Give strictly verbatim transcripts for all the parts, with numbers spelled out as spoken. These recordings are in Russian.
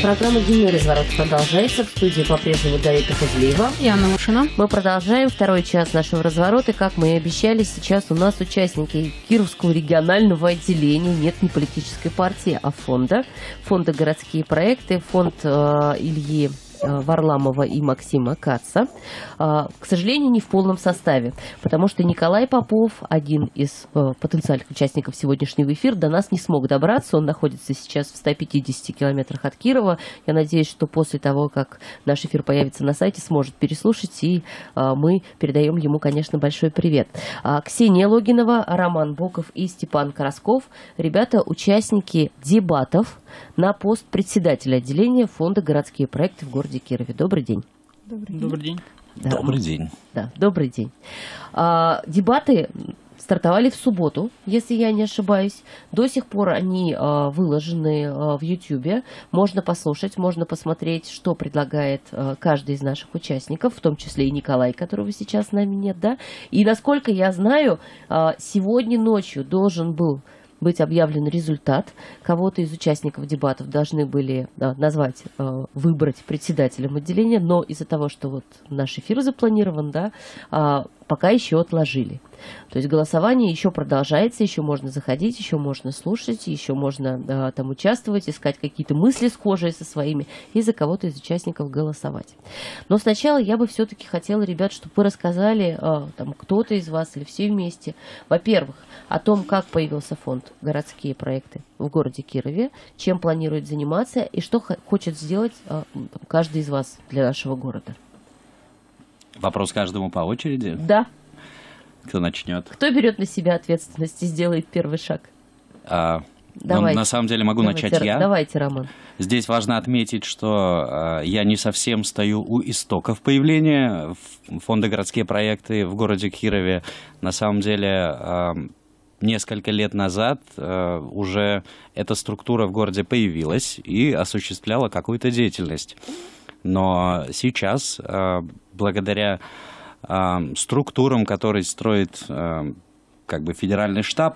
Программа «Дневной разворот» продолжается. В студии по-прежнему Дарья Кохозлеева и Анна Лушина. Мы продолжаем второй час нашего разворота. И, как мы и обещали, сейчас у нас участники Кировского регионального отделения. Нет, не политической партии, а фонда. Фонда «Городские проекты», фонд э, Ильи Варламова и Максима Каца. К сожалению, не в полном составе, потому что Николай Попов, один из потенциальных участников сегодняшнего эфира, до нас не смог добраться. Он находится сейчас в ста пятидесяти километрах от Кирова. Я надеюсь, что после того, как наш эфир появится на сайте, сможет переслушать, и мы передаем ему, конечно, большой привет. Ксения Логинова, Роман Боков и Степан Коросков. Ребята, участники дебатов на пост председателя отделения фонда «Городские проекты» в городе Кирове. Добрый день. Добрый день. Добрый день. Да. Добрый день. Да, добрый день. А, дебаты стартовали в субботу, если я не ошибаюсь. До сих пор они а, выложены а, в Ютьюбе. Можно послушать, можно посмотреть, что предлагает а, каждый из наших участников, в том числе и Николай, которого сейчас с нами нет, да. И насколько я знаю, а, сегодня ночью должен был быть объявлен результат. Кого-то из участников дебатов должны были а, назвать, а, выбрать председателем отделения, но из-за того, что вот наш эфир запланирован, да, а, пока еще отложили. То есть голосование еще продолжается, еще можно заходить, еще можно слушать, еще можно а, там участвовать, искать какие-то мысли схожие со своими и за кого-то из участников голосовать. Но сначала я бы все-таки хотела, ребят, чтобы вы рассказали, а, там, кто-то из вас или все вместе, во-первых, о том, как появился фонд «Городские проекты» в городе Кирове, чем планирует заниматься и что хочет сделать а, каждый из вас для нашего города. Вопрос каждому по очереди? Да. Кто начнет? Кто берет на себя ответственность и сделает первый шаг? А, ну, на самом деле могу давайте, начать я. Давайте, Роман. Здесь важно отметить, что а, я не совсем стою у истоков появления фонда «Городские проекты» в городе Кирове. На самом деле, а, несколько лет назад а, уже эта структура в городе появилась и осуществляла какую-то деятельность. Но сейчас, благодаря структурам, которые строит как бы федеральный штаб,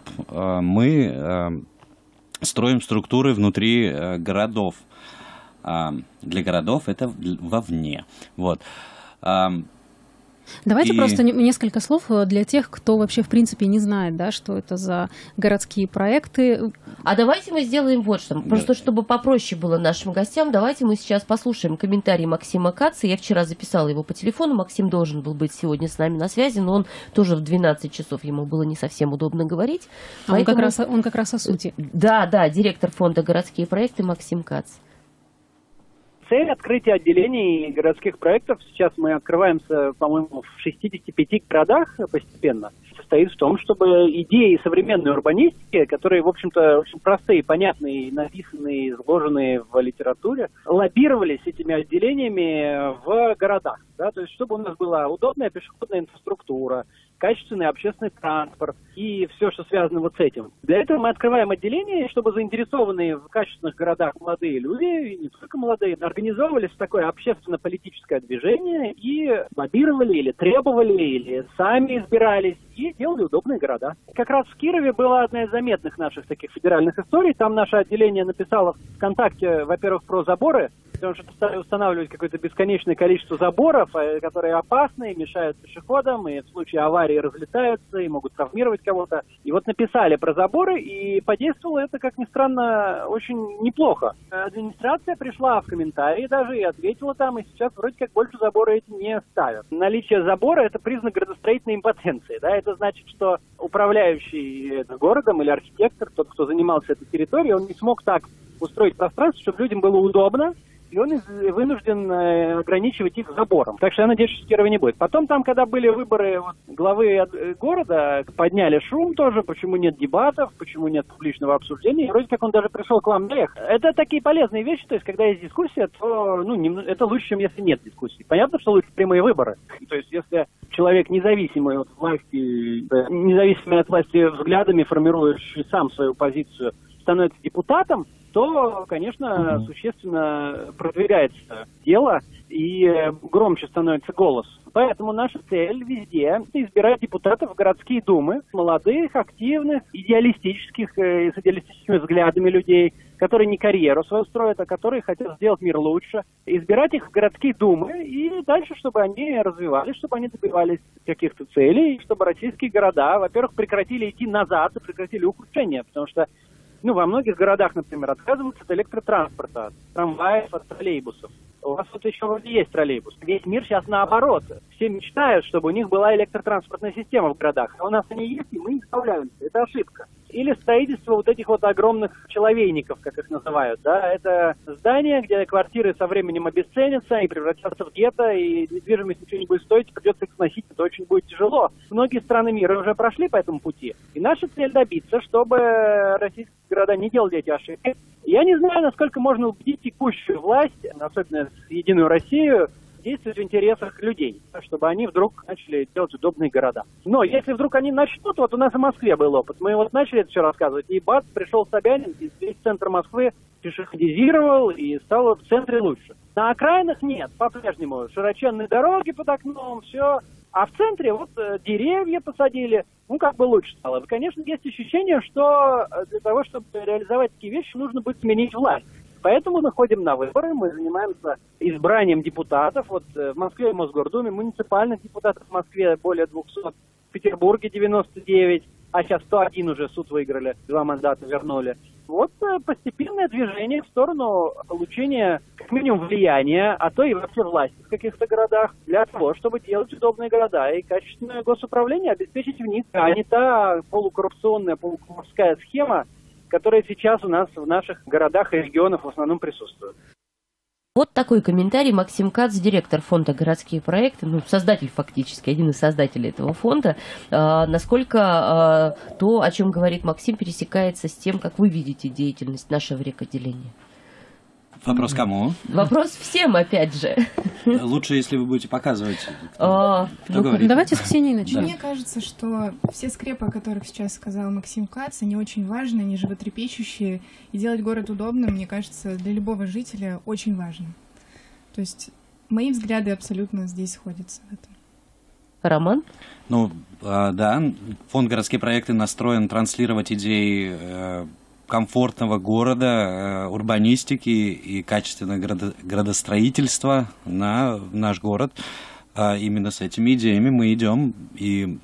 мы строим структуры внутри городов. Для городов это вовне. Вот. Давайте и... просто несколько слов для тех, кто вообще в принципе не знает, да, что это за городские проекты. А давайте мы сделаем вот что. Просто чтобы попроще было нашим гостям, давайте мы сейчас послушаем комментарий Максима Каца. Я вчера записала его по телефону. Максим должен был быть сегодня с нами на связи, но он тоже в двенадцать часов, ему было не совсем удобно говорить. А Поэтому... он, как раз, он как раз о сути. Да, да, директор фонда «Городские проекты» Максим Кац. Цель открытия отделений городских проектов, сейчас мы открываемся, по-моему, в шестидесяти пяти городах постепенно, состоит в том, чтобы идеи современной урбанистики, которые, в общем-то, очень простые, понятные, написанные, изложенные в литературе, лоббировались этими отделениями в городах. Да? То есть, чтобы у нас была удобная пешеходная инфраструктура, качественный общественный транспорт и все, что связано вот с этим. Для этого мы открываем отделение, чтобы заинтересованные в качественных городах молодые люди, и не только молодые, организовывались в такое общественно-политическое движение и лоббировали или требовали, или сами избирались и делали удобные города. Как раз в Кирове была одна из заметных наших таких федеральных историй. Там наше отделение написало ВКонтакте, во-первых, про заборы, потому что стали устанавливать какое-то бесконечное количество заборов, которые опасны, мешают пешеходам, и в случае аварии разлетаются, и могут травмировать кого-то. И вот написали про заборы, и подействовало это, как ни странно, очень неплохо. Администрация пришла в комментарии даже и ответила там, и сейчас вроде как больше заборы эти не ставят. Наличие забора – это признак градостроительной импотенции. Да? Это значит, что управляющий городом или архитектор, тот, кто занимался этой территорией, он не смог так устроить пространство, чтобы людям было удобно, и он вынужден ограничивать их забором. Так что я надеюсь, что в Кирове не будет. Потом там, когда были выборы вот, главы города, подняли шум тоже, почему нет дебатов, почему нет публичного обсуждения. И вроде как он даже пришел к вам наехать. Это такие полезные вещи, то есть когда есть дискуссия, то ну, не, это лучше, чем если нет дискуссии. Понятно, что лучше прямые выборы. То есть если человек независимый от власти, независимый от власти взглядами, формирующий сам свою позицию, становится депутатом, то, конечно, угу. существенно продвигается дело и громче становится голос. Поэтому наша цель везде – избирать депутатов в городские думы, молодых, активных, идеалистических, э, с идеалистическими взглядами людей, которые не карьеру свою строят, а которые хотят сделать мир лучше. Избирать их в городские думы и дальше, чтобы они развивались, чтобы они добивались каких-то целей, чтобы российские города, во-первых, прекратили идти назад и прекратили ухудшение, потому что ну, во многих городах, например, отказываются от электротранспорта, от трамваев, от троллейбусов. У вас тут еще вроде есть троллейбус. Весь мир сейчас наоборот. Все мечтают, чтобы у них была электротранспортная система в городах. А у нас они есть, и мы не справляемся. Это ошибка. Или строительство вот этих вот огромных человейников, как их называют. Да? Это здания, где квартиры со временем обесценятся и превратятся в гетто, и недвижимость ничего не будет стоить, придется их сносить, это очень будет тяжело. Многие страны мира уже прошли по этому пути. И наша цель добиться, чтобы российские города не делали эти ошибки. Я не знаю, насколько можно убедить текущую власть, особенно Единую Россию, действовать в интересах людей, чтобы они вдруг начали делать удобные города. Но если вдруг они начнут, вот у нас в Москве был опыт, мы вот начали это все рассказывать, и бац, пришел Собянин, и весь центр Москвы пешеходизировал, и стало в центре лучше. На окраинах нет, по-прежнему широченные дороги под окном, все. А в центре вот деревья посадили, ну как бы лучше стало. И, конечно, есть ощущение, что для того, чтобы реализовать такие вещи, нужно будет сменить власть. Поэтому мы ходим на выборы, мы занимаемся избранием депутатов. Вот в Москве в Мосгордуме муниципальных депутатов в Москве более двухсот, в Петербурге девяносто девять, а сейчас сто один уже суд выиграли, два мандата вернули. Вот постепенное движение в сторону получения как минимум влияния, а то и вообще власти в каких-то городах, для того, чтобы делать удобные города и качественное госуправление обеспечить в них, а не та полукоррупционная, полукумовская схема, которая сейчас у нас в наших городах и регионах в основном присутствует. Вот такой комментарий. Максим Кац, директор фонда «Городские проекты», ну, создатель фактически, один из создателей этого фонда. А, насколько а, то, о чем говорит Максим, пересекается с тем, как вы видите деятельность нашего рекотделения? Вопрос кому? Вопрос всем, опять же. Лучше, если вы будете показывать. Кто, а, кто ну, говорит. Давайте с Ксенией начнем. Да. Мне кажется, что все скрепы, о которых сейчас сказал Максим Кац, они очень важны, они животрепещущие. И делать город удобным, мне кажется, для любого жителя очень важно. То есть мои взгляды абсолютно здесь сходятся в этом. Роман? Ну, да, фонд «Городские проекты» настроен транслировать идеи комфортного города, урбанистики и качественного градостроительства на наш город. Именно с этими идеями мы идем, и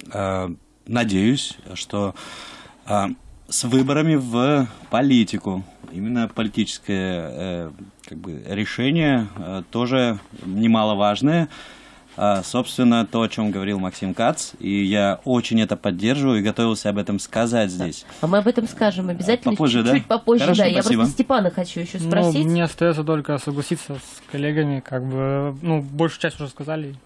надеюсь, что с выборами в политику, именно политическое как бы, решение тоже немаловажное. Собственно, то, о чем говорил Максим Кац, и я очень это поддерживаю и готовился об этом сказать здесь. А мы об этом скажем обязательно попозже, чуть-чуть да? попозже. Хорошо, да. Я спасибо. просто Степана хочу еще спросить. Ну, мне остается только согласиться с коллегами, как бы, ну, большую часть уже сказали.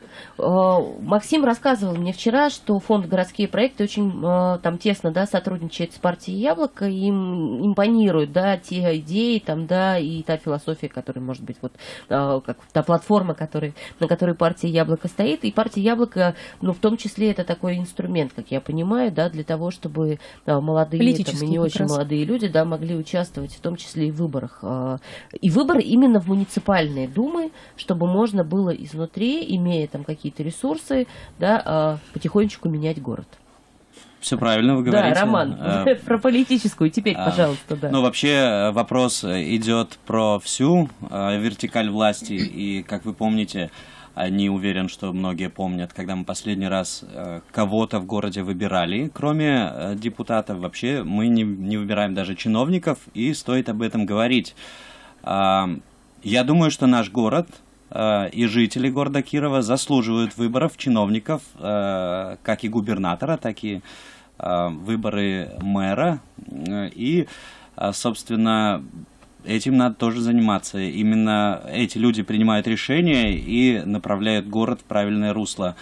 Максим рассказывал мне вчера, что фонд «Городские проекты» очень там тесно, да, сотрудничает с партией «Яблоко», им импонируют, да, те идеи там, да, и та философия, которая, может быть, вот как та платформа, который, на которой партия «Яблоко» стоит, и партия «Яблоко», ну, в том числе это такой инструмент, как я понимаю, да, для того, чтобы молодые там, и не очень раз. молодые люди, да, могли участвовать, в том числе и в выборах. И выборы именно в муниципальные думы, чтобы можно было изнутри, имея там какие-то ресурсы, да, потихонечку менять город. Все правильно вы говорите. Да, Роман, а, про политическую теперь, а, пожалуйста. Да. Ну, вообще вопрос идет про всю а, вертикаль власти, и, как вы помните, не уверен, что многие помнят, когда мы последний раз а, кого-то в городе выбирали, кроме а, депутатов, вообще мы не, не выбираем даже чиновников, и стоит об этом говорить. А, я думаю, что наш город и жители города Кирова заслуживают выборов чиновников, как и губернатора, так и выборы мэра. И, собственно, этим надо тоже заниматься. Именно эти люди принимают решения и направляют город в правильное русло.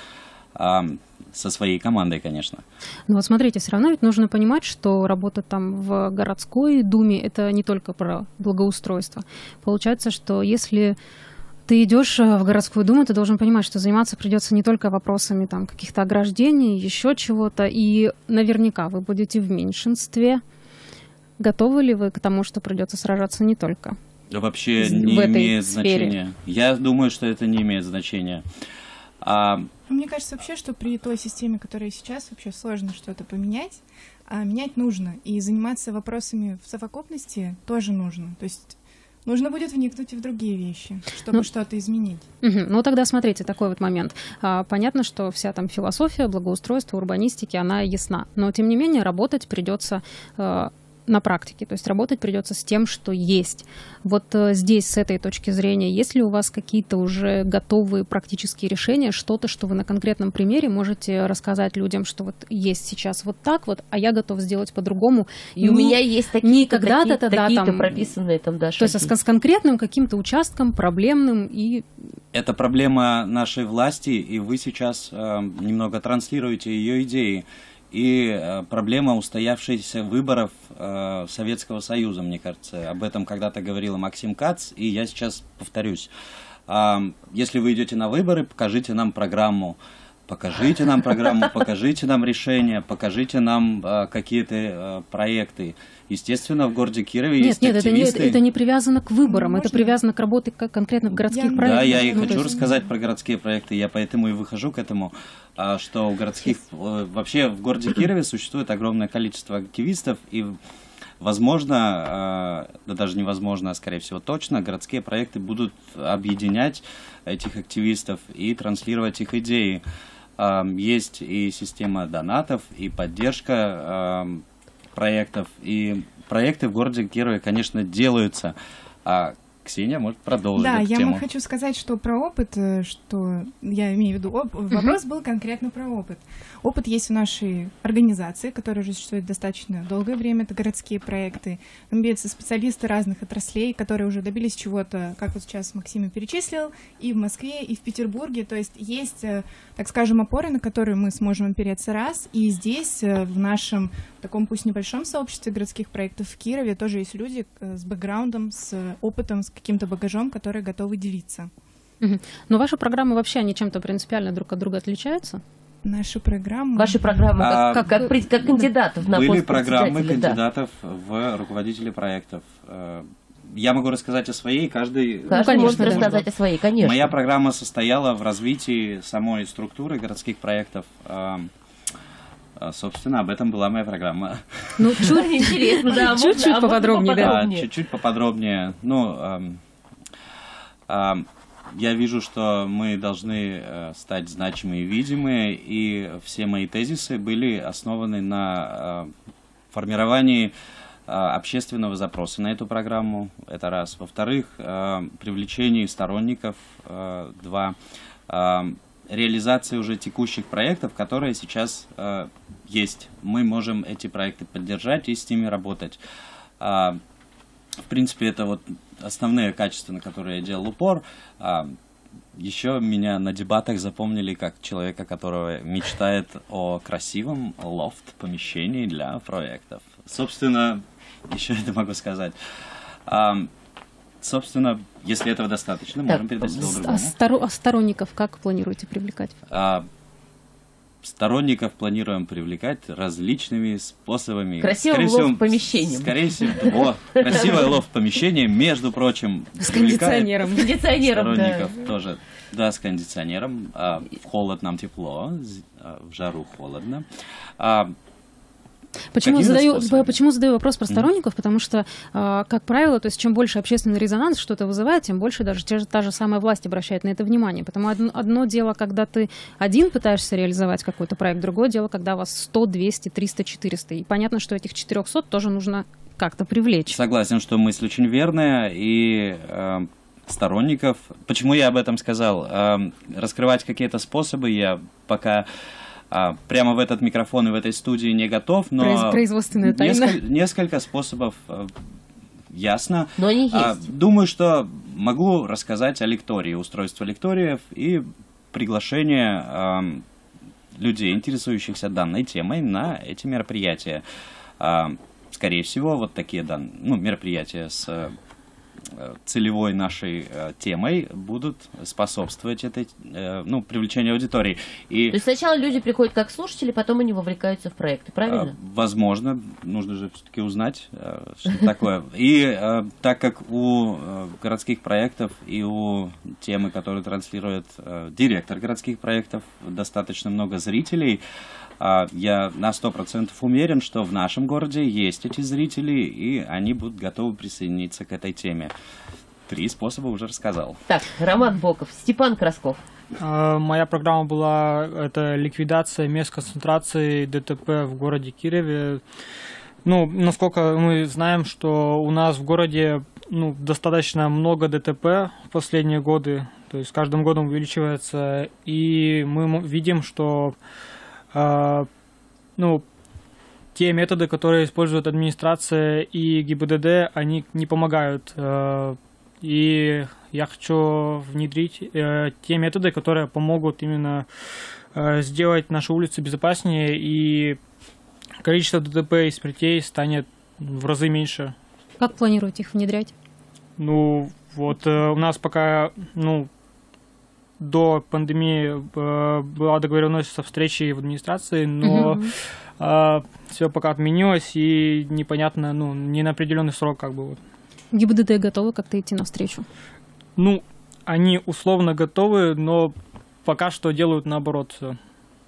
Со своей командой, конечно. Ну вот смотрите, все равно ведь нужно понимать, что работа там в городской думе – это не только про благоустройство. Получается, что если ты идешь в городскую думу, ты должен понимать, что заниматься придется не только вопросами там каких-то ограждений, еще чего-то, и наверняка вы будете в меньшинстве. Готовы ли вы к тому, что придется сражаться не только? Вообще в не этой имеет сфере? значения. Я думаю, что это не имеет значения. А, Мне кажется вообще, что при той системе, которая сейчас, вообще сложно что-то поменять, а менять нужно. И заниматься вопросами в совокупности тоже нужно. То есть нужно будет вникнуть и в другие вещи, чтобы Ну, что-то изменить. Мгм. Ну, тогда смотрите, такой вот момент. А, понятно, что вся там философия, благоустройства, урбанистики, она ясна. Но, тем не менее, работать придется э, на практике. То есть работать придется с тем, что есть. Вот э, здесь, с этой точки зрения, есть ли у вас какие-то уже готовые практические решения, что-то, что вы на конкретном примере можете рассказать людям, что вот есть сейчас вот так вот, а я готов сделать по-другому. И у Не- меня есть не такие-то, когда-то, такие-то, да, такие-то там, прописанные там, да, То есть шаги. с, с конкретным каким-то участком, проблемным и... это проблема нашей власти, и вы сейчас э, немного транслируете ее идеи. И э, проблема устоявшихся выборов э, Советского Союза, мне кажется. Об этом когда-то говорила Максим Кац, и я сейчас повторюсь. А, если вы идете на выборы, покажите нам программу. Покажите нам программу, покажите нам решения, покажите нам э, какие-то э, проекты. Естественно, в городе Кирове Нет, есть нет, это не, активисты. это не привязано к выборам, Ну, это можно? привязано к работе как конкретно городских Я- проектов. Да, я и Ну, то хочу есть- рассказать про городские проекты, я поэтому и выхожу к этому, а, что у городских, э, вообще в городе Кирове существует огромное количество активистов, и, возможно, а, да даже невозможно, а скорее всего точно, городские проекты будут объединять этих активистов и транслировать их идеи. А, Есть и система донатов, и поддержка а, проектов, и проекты в городе Кирове, конечно, делаются. А Ксения может продолжить Да, эту я тему. вам хочу сказать, что про опыт, э, что я имею в виду, оп- вопрос был конкретно про опыт. Опыт есть в нашей организации, которая уже существует достаточно долгое время, это городские проекты. Там имеются специалисты разных отраслей, которые уже добились чего-то, как вот сейчас Максим и перечислил, и в Москве, и в Петербурге. То есть есть, э, так скажем, опоры, на которые мы сможем опереться раз, и здесь, э, в нашем таком пусть небольшом сообществе городских проектов в Кирове тоже есть люди э, с бэкграундом, с опытом, с каким-то багажом, которые готовы делиться. Мгм. Но ваши программы вообще, они чем-то принципиально друг от друга отличаются? Нашу программу... Ваши программы А, как, как, как, пред- как кандидатов на Были пост программы председателя, да. кандидатов в руководители проектов. Э, Я могу рассказать о своей, каждый... Каждый конечно, может да. рассказать о своей, конечно. Моя программа состояла в развитии самой структуры городских проектов. Э, э, Собственно, об этом была моя программа. Ну, чуть Интересно, да. можно- Чуть-чуть а можно поподробнее, да. А, поподробнее? Чуть-чуть поподробнее. Ну, эм, эм, я вижу, что мы должны э, стать значимые и видимые, и все мои тезисы были основаны на э, формировании э, общественного запроса на эту программу. Это раз. Во-вторых, э, привлечении сторонников. Э, два. Э, реализации уже текущих проектов, которые сейчас э, есть. Мы можем эти проекты поддержать и с ними работать. А, в принципе, это вот основные качества, на которые я делал упор. А, еще меня на дебатах запомнили как человека, которого мечтает о красивом лофт-помещении для проектов. Собственно, еще это могу сказать. А, собственно, если этого достаточно, Так, можем передать слово с- другому. а сторо- а сторонников как планируете привлекать? А, сторонников планируем привлекать различными способами. Красивым Скорее всего, лофт-помещением. Скорее всего, во, красивое лофт-помещение, между прочим, С привлекает кондиционером. С кондиционером, да. сторонников тоже. Да, с кондиционером. А, в холод нам тепло, з- а, в жару холодно. А, Почему Какими задаю, способами? почему задаю вопрос про сторонников? Потому что, а, как правило, то есть чем больше общественный резонанс что-то вызывает, тем больше даже те же- та же самая власть обращает на это внимание. Потому одно, одно дело, когда ты один пытаешься реализовать какой-то проект, другое дело, когда вас сто, двести, триста, четыреста. И понятно, что этих четырехсот тоже нужно как-то привлечь. Согласен, что мысль очень верная, и э, сторонников... Почему я об этом сказал? Э, раскрывать какие-то способы я пока... А, прямо в этот микрофон и в этой студии не готов, но Произ- производственная тайна. несколько, несколько способов э, ясно. Но они А, есть. думаю, что могу рассказать о лектории, устройство лекториев и приглашение э, людей, интересующихся данной темой, на эти мероприятия. А, скорее всего, вот такие дан... ну, мероприятия с целевой нашей э, темой будут способствовать этой, э, ну, привлечению аудитории. И, То есть сначала люди приходят как слушатели, потом они вовлекаются в проекты, правильно? Э, возможно, нужно же все-таки узнать, э, что это такое. И э, так как у э, городских проектов и у темы, которую транслирует э, директор городских проектов, достаточно много зрителей, э, я на сто процентов уверен, что в нашем городе есть эти зрители, и они будут готовы присоединиться к этой теме. Три способа уже рассказал. Так, Роман Боков, Степан Красков. Э, Моя программа была это ликвидация мест концентрации ДТП в городе Кирове. Ну, насколько мы знаем, что у нас в городе ну, достаточно много ДТП в последние годы, то есть с каждым годом увеличивается, и мы видим, что э, ну, те методы, которые использует администрация и ГИБДД, они не помогают. Э, и я хочу внедрить э, те методы, которые помогут именно э, сделать наши улицы безопаснее, и количество ДТП и смертей станет в разы меньше. Как планируете их внедрять? Ну, вот э, у нас пока, ну, до пандемии э, была договоренность о встрече в администрации, но Мгм. э, все пока отменилось, и непонятно, ну, не на определенный срок, как бы вот. ГИБДД готовы как-то идти навстречу? Ну, они условно готовы, но пока что делают наоборот все.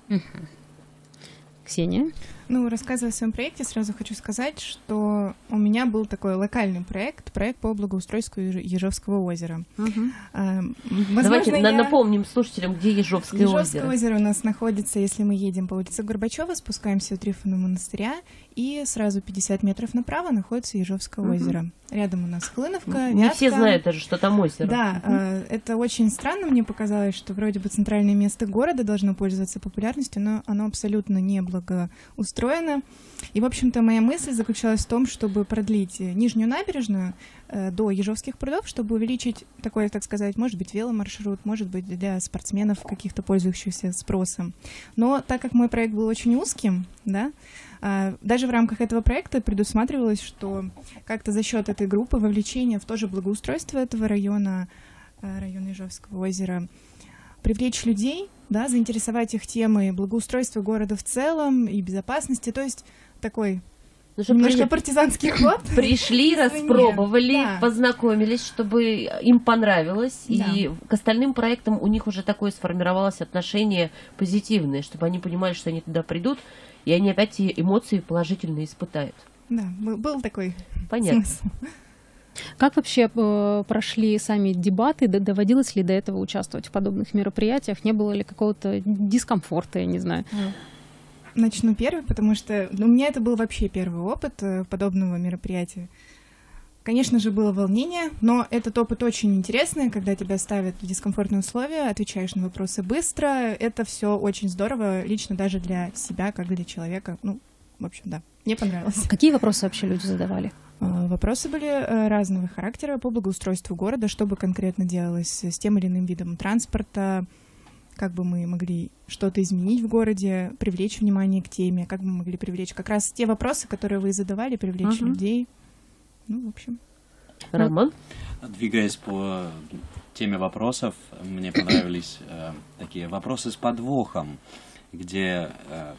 Ксения? Ну, рассказывая о своем проекте, сразу хочу сказать, что у меня был такой локальный проект, проект по благоустройству Еж- Ежовского озера. А, возможно, Давайте на- я- напомним слушателям, где Ежовское, Ежовское озеро. озеро у нас находится, если мы едем по улице Горбачева, спускаемся у Трифонова монастыря, и сразу пятьдесят метров направо находится Ежовское Мгм. озеро. Рядом у нас Хлыновка, Не все Вятка. знают даже, что там озеро. Да, э, это очень странно, мне показалось, что вроде бы центральное место города должно пользоваться популярностью, но оно абсолютно не благоустроено. И, в общем-то, моя мысль заключалась в том, чтобы продлить нижнюю набережную э, до Ежовских прудов, чтобы увеличить такой, так сказать, может быть, веломаршрут, может быть, для спортсменов, каких-то пользующихся спросом. Но так как мой проект был очень узким, да, а, даже в рамках этого проекта предусматривалось, что как-то за счет этой группы вовлечения в то же благоустройство этого района, э, района Ежовского озера, привлечь людей, да, заинтересовать их темой благоустройства города в целом и безопасности, то есть такой Ну, чтобы немножко при- партизанский ход. Пришли, Извини. распробовали, Да. познакомились, чтобы им понравилось, Да. и к остальным проектам у них уже такое сформировалось отношение позитивное, чтобы они понимали, что они туда придут, и они опять эти эмоции положительно испытают. Да, был, был такой Понятно. смысл. Как вообще э, прошли сами дебаты? Д- Доводилось ли до этого участвовать в подобных мероприятиях? Не было ли какого-то дискомфорта, я не знаю? Начну первый, потому что ну, у меня это был вообще первый опыт э, подобного мероприятия. Конечно же, было волнение, но этот опыт очень интересный, когда тебя ставят в дискомфортные условия, отвечаешь на вопросы быстро. Это все очень здорово, лично даже для себя, как для человека. Ну, в общем, да, мне понравилось. Какие вопросы вообще люди задавали? А, Вопросы были э, разного характера по благоустройству города, что бы конкретно делалось с тем или иным видом транспорта, как бы мы могли что-то изменить в городе, привлечь внимание к теме, как бы мы могли привлечь как раз те вопросы, которые вы и задавали, привлечь Мгм. людей. Ну, в общем. Роман? Двигаясь по теме вопросов, мне понравились э, такие вопросы с подвохом, где, э,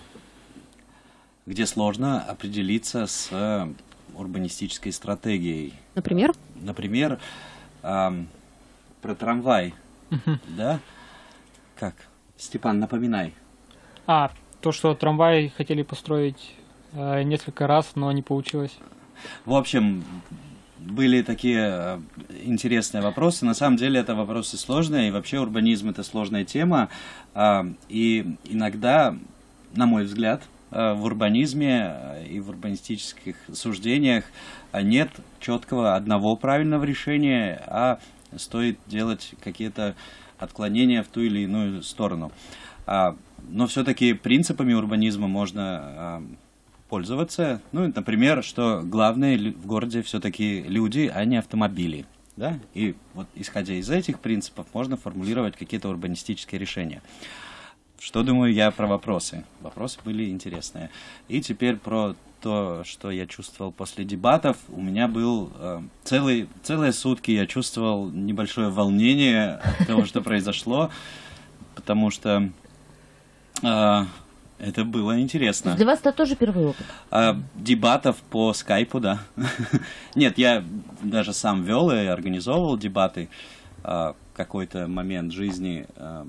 где сложно определиться с э, урбанистической стратегией. Например? Например, эм, про трамвай, да? Как? Степан, напоминай. А, то, что трамвай хотели построить э, несколько раз, но не получилось. В общем, были такие э, интересные вопросы. На самом деле это вопросы сложные, и вообще урбанизм — это сложная тема. А, и иногда, на мой взгляд, э, в урбанизме э, и в урбанистических суждениях э, нет четкого одного правильного решения, а стоит делать какие-то отклонения в ту или иную сторону. А, но все-таки принципами урбанизма можно а, пользоваться. Ну, например, что главное в городе все-таки люди, а не автомобили. Да? И вот исходя из этих принципов можно формулировать какие-то урбанистические решения. что думаю я про вопросы? Вопросы были интересные. И теперь про то, что я чувствовал после дебатов. У меня был э, целый, целые сутки я чувствовал небольшое волнение от того, что произошло, потому что э, это было интересно. Для вас это тоже первый опыт? А, дебатов по скайпу, да. Нет, я даже сам вел и организовывал дебаты а, в какой-то момент жизни, а,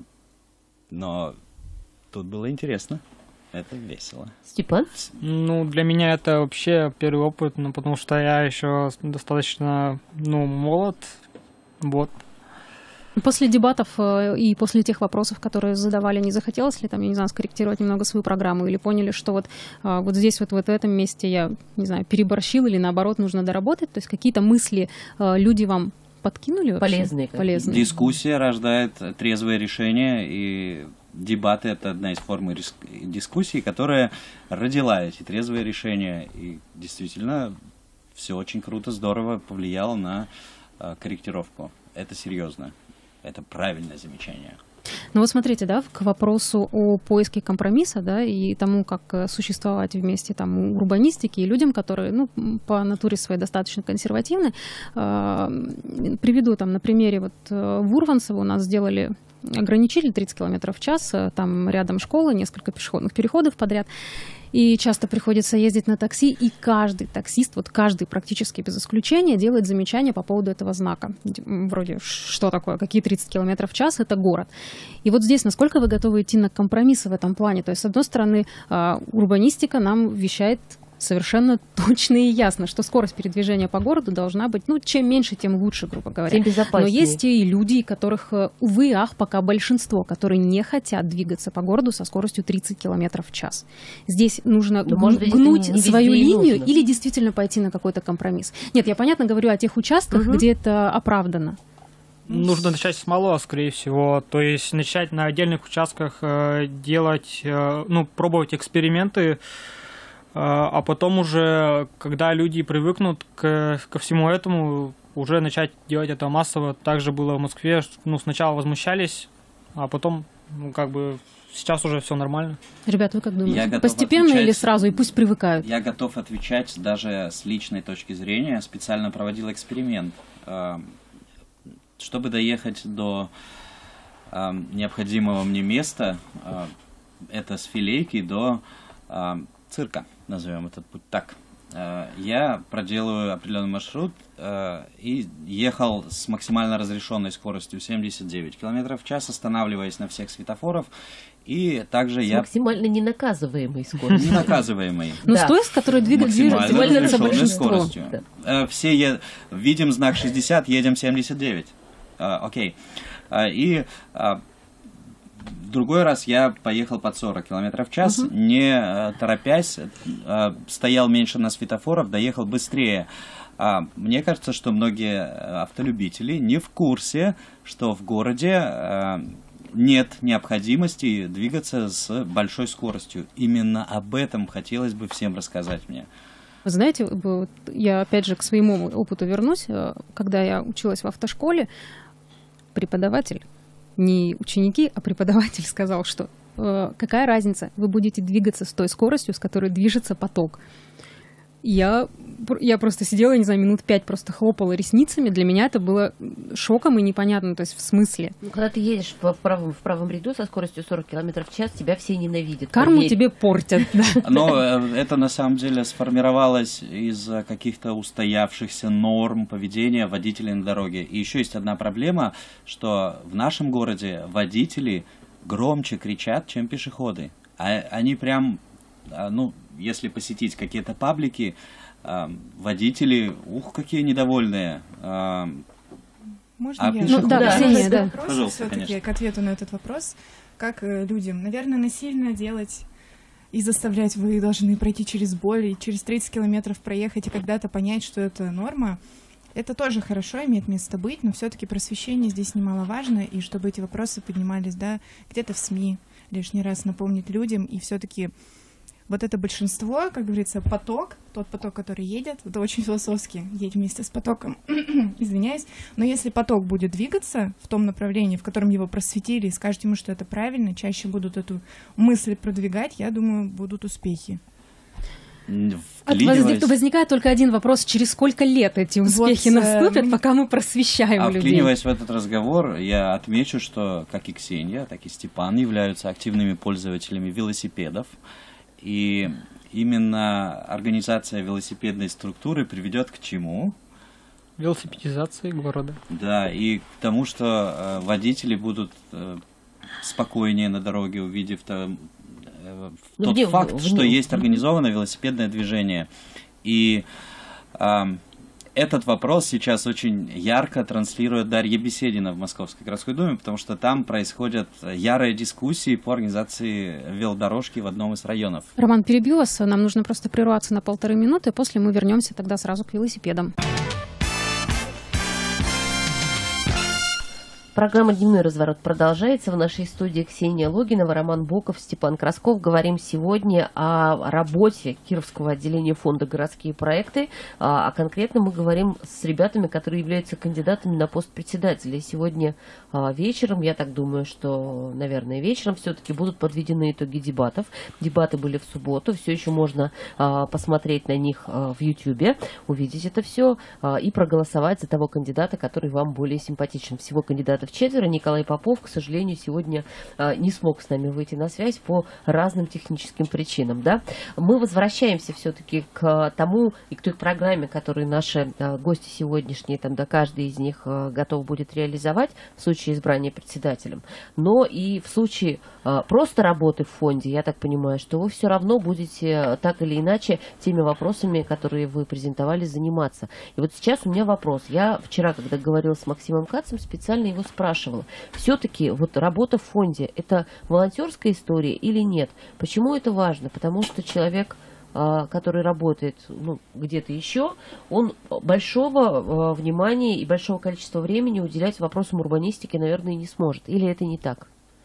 но тут было интересно. Это весело. Степан? Ну, для меня это вообще первый опыт, ну, потому что я еще достаточно, ну, молод, вот. После дебатов э, и после тех вопросов, которые задавали, не захотелось ли там, я не знаю, скорректировать немного свою программу, или поняли, что вот, э, вот здесь вот, вот в этом месте я, не знаю, переборщил, или наоборот нужно доработать, то есть какие-то мысли э, люди вам подкинули вообще? Полезные. Полезные. Дискуссия рождает трезвое решение, и дебаты — это одна из форм дискуссии, которая родила эти трезвые решения. И действительно, все очень круто, здорово повлияло на э, корректировку. Это серьезно. Это правильное замечание. Ну вот смотрите, да, к вопросу о поиске компромисса, да, и тому, как существовать вместе там у урбанистики и людям, которые, ну, по натуре своей достаточно консервативны. Э, приведу там на примере вот в Урванцево у нас сделали ограничитель тридцать километров в час, там рядом школа, несколько пешеходных переходов подряд. И часто приходится ездить на такси, и каждый таксист, вот каждый практически без исключения, делает замечания по поводу этого знака. Вроде, что такое, какие тридцать километров в час, это город. И вот здесь, насколько вы готовы идти на компромиссы в этом плане? То есть, с одной стороны, урбанистика нам вещает совершенно точно и ясно, что скорость передвижения по городу должна быть, ну, чем меньше, тем лучше, грубо говоря. Тем безопаснее. Но есть и люди, которых, увы и ах, пока большинство, которые не хотят двигаться по городу со скоростью тридцать километров в час. Здесь нужно Но, может быть, гнуть не, не свою линию нужно. или действительно пойти на какой-то компромисс. Нет, я понятно говорю о тех участках, угу. где это оправдано. Нужно начать с малого, скорее всего, то есть начать на отдельных участках э, делать, э, ну, пробовать эксперименты, а потом уже, когда люди привыкнут к, ко всему этому, уже начать делать это массово. Также было в Москве, ну, сначала возмущались, а потом, ну, как бы, сейчас уже все нормально. Ребят, вы как думаете, постепенно отвечать, или сразу, и пусть привыкают? Я готов отвечать даже с личной точки зрения. Специально проводил эксперимент. Чтобы доехать до необходимого мне места, это с Филейки до цирка, назовем этот путь так. Я проделаю определенный маршрут и ехал с максимально разрешенной скоростью семьдесят девять километров в час, останавливаясь на всех светофорах. И также с я... максимально ненаказываемой скоростью. Ненаказываемой. Ну, с той, с которой двигается большинство. Все е... видим знак шестьдесят, едем семьдесят девять. Окей. И... В другой раз я поехал под сорок километров в час, uh-huh. не э, торопясь, э, стоял меньше на светофорах, доехал быстрее. А, мне кажется, что многие автолюбители не в курсе, что в городе э, нет необходимости двигаться с большой скоростью. Именно об этом хотелось бы всем рассказать мне. Вы знаете, я опять же к своему опыту вернусь. Когда я училась в автошколе, преподаватель, не ученики, а преподаватель сказал, что э, какая разница, вы будете двигаться с той скоростью, с которой движется поток. Я, я просто сидела, не знаю, минут пять просто хлопала ресницами. Для меня это было шоком и непонятно, то есть в смысле. Ну, когда ты едешь в правом, в правом ряду со скоростью сорок километров в час, тебя все ненавидят. Карму поверь. Тебе портят. Но это на самом деле сформировалось из-за каких-то устоявшихся норм поведения водителей на дороге. И еще есть одна проблема, что в нашем городе водители громче кричат, чем пешеходы. А они прям, ну, если посетить какие-то паблики, э, водители, ух, какие недовольные. Э, Можно а я? Ну, да, да, Ксения, да. Вопрос, Пожалуйста, все-таки конечно. К ответу на этот вопрос, как э, людям, наверное, насильно делать и заставлять, вы должны пройти через боль, и через тридцать километров проехать, и когда-то понять, что это норма. Это тоже хорошо, имеет место быть, но все-таки просвещение здесь немаловажно, и чтобы эти вопросы поднимались, да, где-то в СМИ, лишний раз напомнить людям, и все-таки вот это большинство, как говорится, поток, тот поток, который едет, это очень философски, едь вместе с потоком, извиняюсь, но если поток будет двигаться в том направлении, в котором его просветили, и скажут ему, что это правильно, чаще будут эту мысль продвигать, я думаю, будут успехи. От возник, возникает только один вопрос: через сколько лет эти успехи вот, наступят, э... пока мы просвещаем а людей? Вклиниваясь в этот разговор, я отмечу, что как и Ксения, так и Степан являются активными пользователями велосипедов. И именно организация велосипедной структуры приведет к чему? Велосипедизации города. Да, и к тому, что э, водители будут э, спокойнее на дороге, увидев там, э, тот где, факт, в, что в, есть организованное велосипедное движение. И э, этот вопрос сейчас очень ярко транслирует Дарья Беседина в Московской городской думе, потому что там происходят ярые дискуссии по организации велодорожки в одном из районов. Роман, перебью вас, нам нужно просто прерваться на полторы минуты, после мы вернемся тогда сразу к велосипедам. Программа «Дневной разворот» продолжается. В нашей студии Ксения Логинова, Роман Боков, Степан Красков. Говорим сегодня о работе Кировского отделения фонда «Городские проекты». А конкретно мы говорим с ребятами, которые являются кандидатами на пост председателя. И сегодня вечером, я так думаю, что, наверное, вечером все-таки будут подведены итоги дебатов. Дебаты были в субботу. Все еще можно посмотреть на них в Ютьюбе, увидеть это все и проголосовать за того кандидата, который вам более симпатичен. Всего кандидатов четверо. Николай Попов, к сожалению, сегодня а, не смог с нами выйти на связь по разным техническим причинам. Да? Мы возвращаемся все-таки к тому и к той программе, которую наши а, гости сегодняшние, там, да, каждый из них а, готов будет реализовать в случае избрания председателем. Но и в случае а, просто работы в фонде, я так понимаю, что вы все равно будете а, так или иначе теми вопросами, которые вы презентовали, заниматься. И вот сейчас у меня вопрос. Я вчера, когда говорила с Максимом Кацем, специально его спрашивала. Все-таки вот работа в фонде – это волонтерская история или нет? Почему это важно? Потому что человек, который работает ну, где-то еще, он большого внимания и большого количества времени уделять вопросам урбанистики, наверное, не сможет. Или это не так?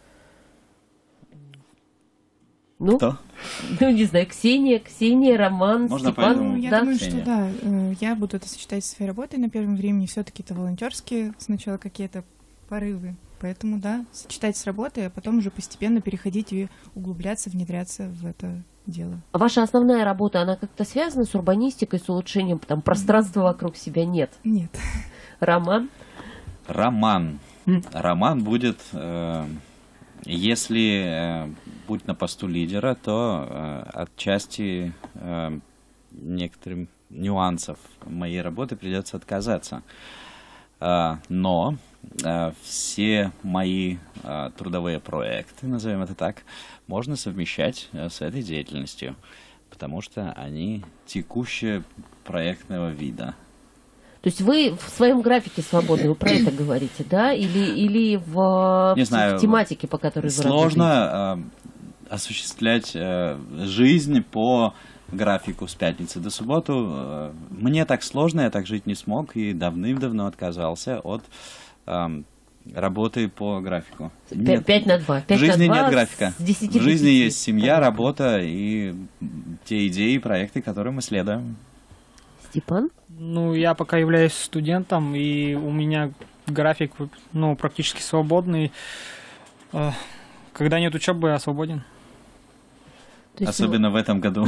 Ну, Кто? Ну, не знаю, Ксения, Ксения, Роман, Можно Степан. Ну, я да? думаю, Ксения. что да, я буду это сочетать со своей работой на первом времени. Все-таки это волонтерские сначала какие-то порывы. Поэтому, да, сочетать с работой, а потом уже постепенно переходить и углубляться, внедряться в это дело. А ваша основная работа, она как-то связана с урбанистикой, с улучшением там, пространства вокруг себя? Нет. Нет. Роман? Роман. Роман будет... Э... Если э, будь на посту лидера, то э, отчасти э, некоторым нюансов моей работы придется отказаться. Э, но э, все мои э, трудовые проекты, назовем это так, можно совмещать э, с этой деятельностью, потому что они текущие проектного вида. То есть вы в своем графике свободны, вы про это говорите, да? Или, или в, Не в, знаю, в тематике, по которой вы работаете? Сложно э, осуществлять э, жизнь по графику с пятницы до субботы. Э, мне так сложно, я так жить не смог и давным-давно отказался от э, работы по графику. пять на два. В жизни нет графика. В жизни есть семья, работа и те идеи и проекты, которые мы следуем. Степан? Ну, я пока являюсь студентом, и у меня график, ну, практически свободный. Когда нет учебы, я свободен. Особенно в этом году.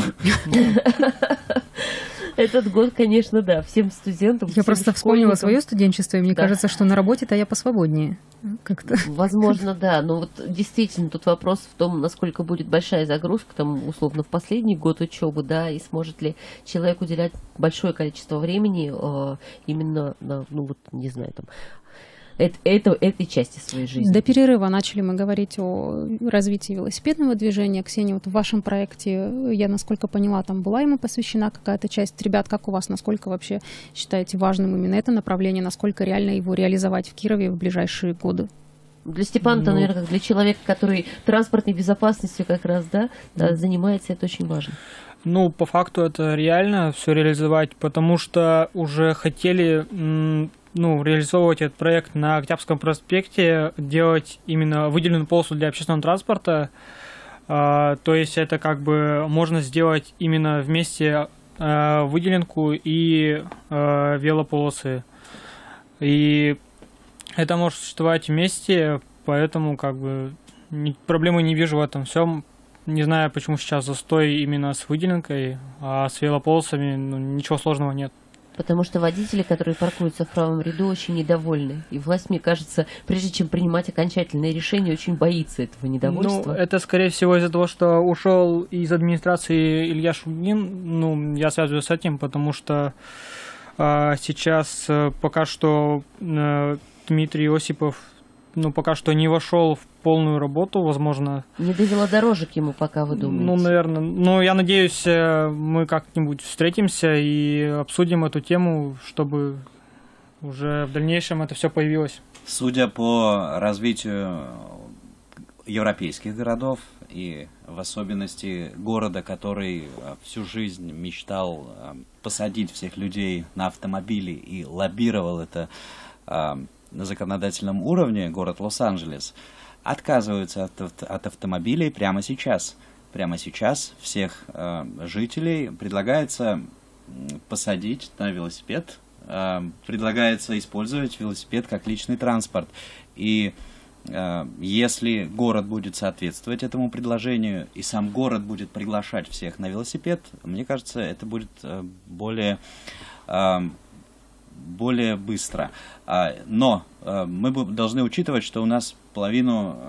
Этот год, конечно, да, всем студентам. Я просто вспомнила свое студенчество, и мне да. кажется, что на работе-то я посвободнее. Как-то. Возможно, да. Но вот действительно тут вопрос в том, насколько будет большая загрузка, там, условно, в последний год учебы, да, и сможет ли человек уделять большое количество времени э, именно на, ну вот, не знаю, там, Это, это, этой части своей жизни. До перерыва начали мы говорить о развитии велосипедного движения. Ксения, вот в вашем проекте, я, насколько поняла, там была ему посвящена какая-то часть. Ребят, как у вас, насколько вообще считаете важным именно это направление, насколько реально его реализовать в Кирове в ближайшие годы? Для Степана-то, ну, наверное, как для человека, который транспортной безопасностью как раз, да, да, занимается, это очень важно. Ну, по факту это реально все реализовать, потому что уже хотели... ну, реализовывать этот проект на Октябрьском проспекте, делать именно выделенную полосу для общественного транспорта. А, то есть это как бы можно сделать именно вместе а, выделенку и а, велополосы. И это может существовать вместе, поэтому как бы ни, проблемы не вижу в этом всем. Не знаю, почему сейчас застой именно с выделенкой, а с велополосами ну, ничего сложного нет. Потому что водители, которые паркуются в правом ряду, очень недовольны. И власть, мне кажется, прежде чем принимать окончательное решение, очень боится этого недовольства. Ну, это, скорее всего, из-за того, что ушел из администрации Илья Шульгин. Ну, я связываю с этим, потому что а, сейчас а, пока что а, Дмитрий Осипов ну, пока что не вошел в полную работу, возможно. Не до велодорожек ему пока, вы думаете? Ну, наверное. Ну, я надеюсь, мы как-нибудь встретимся и обсудим эту тему, чтобы уже в дальнейшем это все появилось. Судя по развитию европейских городов и в особенности города, который всю жизнь мечтал посадить всех людей на автомобили и лоббировал это на законодательном уровне, город Лос-Анджелес, отказываются от, от автомобилей прямо сейчас. Прямо сейчас всех э, жителей предлагается посадить на велосипед, э, предлагается использовать велосипед как личный транспорт. И э, если город будет соответствовать этому предложению, и сам город будет приглашать всех на велосипед, мне кажется, это будет э, более... Э, более быстро. Но мы должны учитывать, что у нас половину,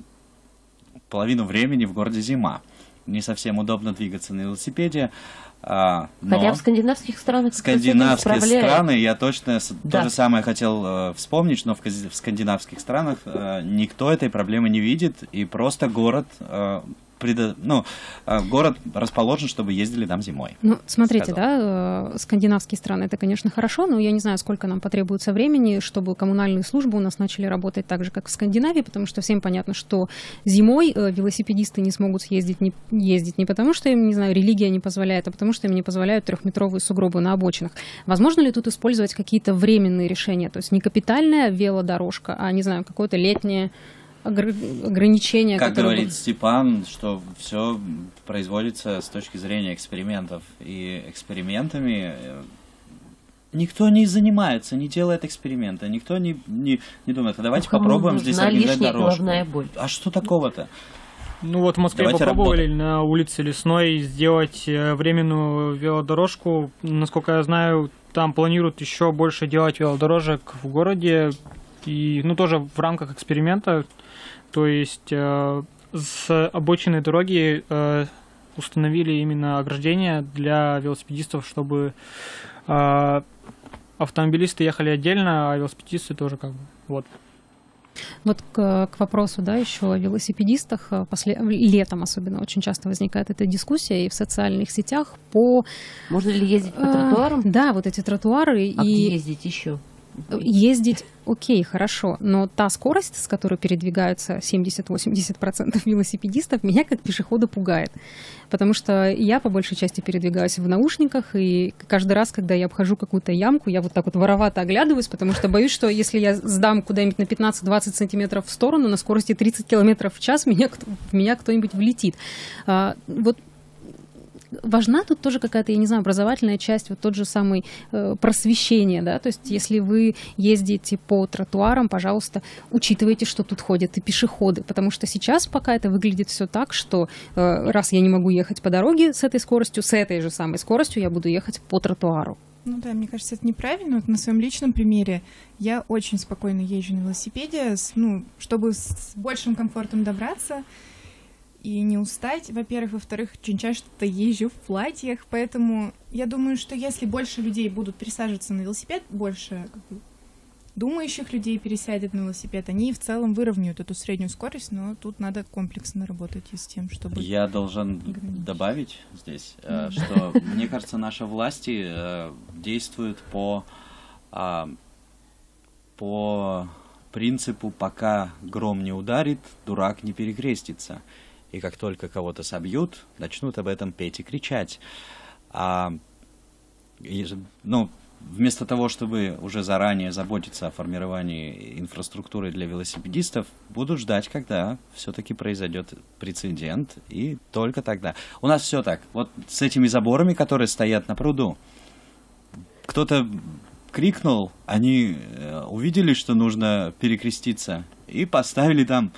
половину времени в городе зима. Не совсем удобно двигаться на велосипеде. Но хотя в скандинавских странах скандинавские страны, я точно да. то же самое хотел вспомнить, но в, в скандинавских странах никто этой проблемы не видит, и просто город... Предо... Ну, город расположен, чтобы ездили там зимой. Ну, смотрите, сказал. да, скандинавские страны, это, конечно, хорошо, но я не знаю, сколько нам потребуется времени, чтобы коммунальные службы у нас начали работать так же, как в Скандинавии, потому что всем понятно, что зимой велосипедисты не смогут съездить, не, ездить не потому, что им, не знаю, религия не позволяет, а потому что им не позволяют трехметровые сугробы на обочинах. Возможно ли тут использовать какие-то временные решения, то есть не капитальная велодорожка, а, не знаю, какое-то летнее ограничения. Как которые... говорит Степан, что все производится с точки зрения экспериментов. И экспериментами никто не занимается, не делает эксперимента, никто не, не, не думает, давайте ну, попробуем здесь организовать дорожку. Боль. А что такого-то? Ну вот в Москве давайте попробовали работать. На улице Лесной сделать временную велодорожку. Насколько я знаю, там планируют еще больше делать велодорожек в городе. И, ну, тоже в рамках эксперимента. То есть э, с обочины дороги э, установили именно ограждения для велосипедистов, чтобы э, автомобилисты ехали отдельно, а велосипедисты тоже как бы вот. Вот к, к вопросу, да, еще о велосипедистах. После, летом особенно очень часто возникает эта дискуссия и в социальных сетях по... Можно ли ездить по тротуарам? Э, да, вот эти тротуары. А и... где ездить еще? Ездить, окей, хорошо, но та скорость, с которой передвигаются семьдесят-восемьдесят процентов велосипедистов, меня как пешехода пугает. Потому что я по большей части передвигаюсь в наушниках, и каждый раз, когда я обхожу какую-то ямку, я вот так вот воровато оглядываюсь, потому что боюсь, что если я сдам куда-нибудь на пятнадцать-двадцать сантиметров в сторону на скорости тридцать километров в час, меня, в меня кто-нибудь влетит. А, вот важна тут тоже какая-то, я не знаю, образовательная часть, вот тот же самый э, просвещение, да, то есть если вы ездите по тротуарам, пожалуйста, учитывайте, что тут ходят и пешеходы, потому что сейчас пока это выглядит все так, что э, раз я не могу ехать по дороге с этой скоростью, с этой же самой скоростью я буду ехать по тротуару. Ну да, мне кажется, это неправильно. Вот на своем личном примере я очень спокойно езжу на велосипеде, с, ну, чтобы с большим комфортом добраться и не устать, во-первых. Во-вторых, очень часто езжу в платьях, поэтому я думаю, что если больше людей будут пересаживаться на велосипед, больше как бы, думающих людей пересядет на велосипед, они в целом выровняют эту среднюю скорость, но тут надо комплексно работать и с тем, чтобы... Я должен ограничить. Добавить здесь, mm-hmm. что, мне кажется, наши власти действуют по, по принципу «пока гром не ударит, дурак не перекрестится». И как только кого-то собьют, начнут об этом петь и кричать. А, и, ну, вместо того, чтобы уже заранее заботиться о формировании инфраструктуры для велосипедистов, будут ждать, когда все-таки произойдет прецедент, и только тогда. У нас все так. Вот с этими заборами, которые стоят на пруду, кто-то крикнул, они увидели, что нужно перекреститься, и поставили там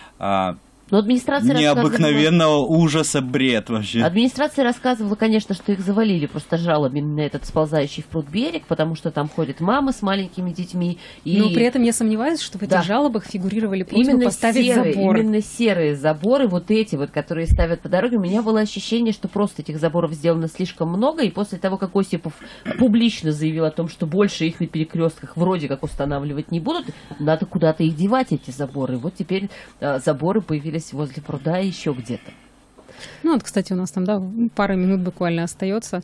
а, Но администрация необыкновенного ужаса бред вообще. Администрация рассказывала, конечно, что их завалили просто жалобами на этот сползающий в пруд берег, потому что там ходят мамы с маленькими детьми. И... Но при этом я сомневаюсь, что в этих да. жалобах фигурировали просьбы именно поставить серые, заборы. Именно серые заборы, вот эти вот, которые ставят по дороге. У меня было ощущение, что просто этих заборов сделано слишком много, и после того, как Осипов публично заявил о том, что больше их на перекрестках вроде как устанавливать не будут, надо куда-то их девать, эти заборы. Вот теперь а, заборы появились возле пруда и еще где-то. Ну вот, кстати, у нас там, да, пара минут буквально остается.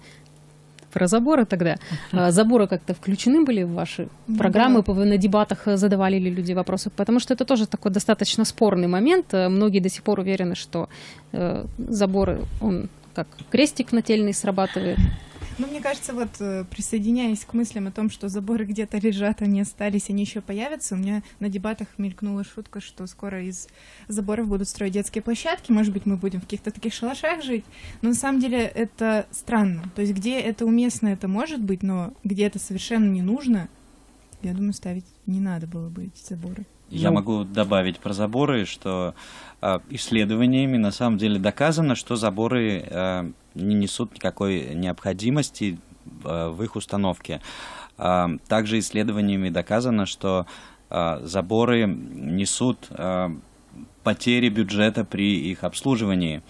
Про заборы тогда. Заборы как-то включены были в ваши программы? Вы на дебатах задавали ли люди вопросы? Потому что это тоже такой достаточно спорный момент. Многие до сих пор уверены, что э, заборы, он как крестик нательный срабатывает. Ну, мне кажется, вот присоединяясь к мыслям о том, что заборы где-то лежат, они остались, они еще появятся, у меня на дебатах мелькнула шутка, что скоро из заборов будут строить детские площадки, может быть, мы будем в каких-то таких шалашах жить, но на самом деле это странно. То есть где это уместно, это может быть, но где это совершенно не нужно, я думаю, ставить не надо было бы эти заборы. Я ну. могу добавить про заборы, что э, исследованиями на самом деле доказано, что заборы э, не несут никакой необходимости э, в их установке. Э, также исследованиями доказано, что э, заборы несут э, потери бюджета при их обслуживании.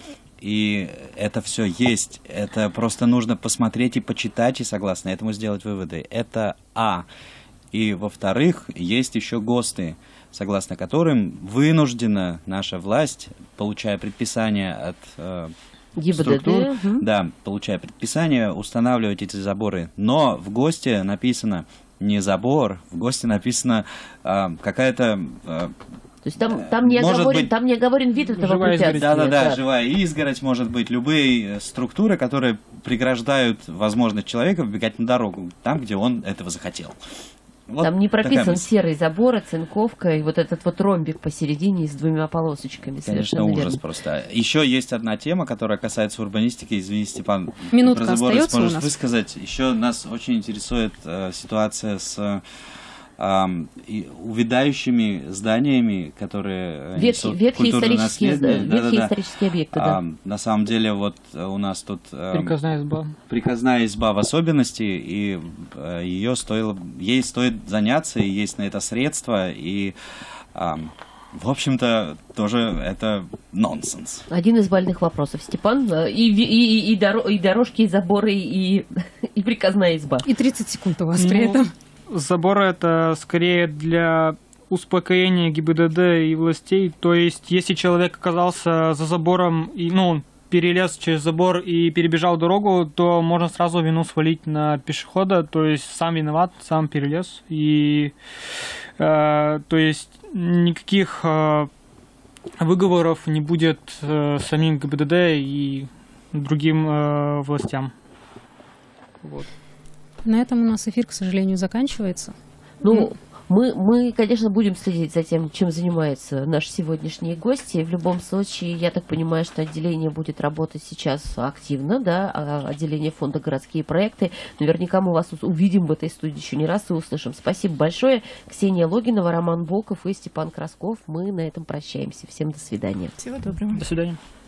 И это все есть. Это просто нужно посмотреть и почитать, и согласно этому сделать выводы. Это А. И, во-вторых, есть еще ГОСТы, согласно которым вынуждена наша власть, получая предписание от э, структур, угу. да, получая предписание, устанавливать эти заборы. Но в ГОСТе написано не забор, в ГОСТе написано э, какая-то... Э, То есть там, там, не оговорен, быть, там не оговорен вид этого препятствия. Да-да-да, живая изгородь, может быть, любые структуры, которые преграждают возможность человека выбегать на дорогу, там, где он этого захотел. Вот там не прописан серый забор, оцинковка и вот этот вот ромбик посередине с двумя полосочками. Конечно, ужас верно. Просто. Еще есть одна тема, которая касается урбанистики. Извини, Степан, минутка про заборы остается сможешь у нас? Высказать. Еще нас очень интересует э, ситуация с э, и увядающими зданиями, которые ветхие, ветхие исторические, да, ветхие да, да, исторические объекты. Да. А, на самом деле, вот у нас тут э, приказная изба. Приказная изба в особенности, и э, ее стоило, ей стоит заняться, и есть на это средства, и э, в общем-то, тоже это нонсенс. Один из больных вопросов, Степан. И, и, и, и, доро, и дорожки, и заборы, и, и приказная изба. И тридцать секунд у вас ну, при этом. Заборы это скорее для успокоения ГИБДД и властей. То есть, если человек оказался за забором, и, ну, он перелез через забор и перебежал дорогу, то можно сразу вину свалить на пешехода. То есть, сам виноват, сам перелез. И, э, то есть, никаких э, выговоров не будет э, самим ГИБДД и другим э, властям. Вот. На этом у нас эфир, к сожалению, заканчивается. Ну, мы, мы, конечно, будем следить за тем, чем занимаются наши сегодняшние гости. В любом случае, я так понимаю, что отделение будет работать сейчас активно, да, отделение фонда «Городские проекты». Наверняка мы вас увидим в этой студии еще не раз и услышим. Спасибо большое. Ксения Логинова, Роман Волков и Степан Красков. Мы на этом прощаемся. Всем до свидания. Всего доброго. До свидания.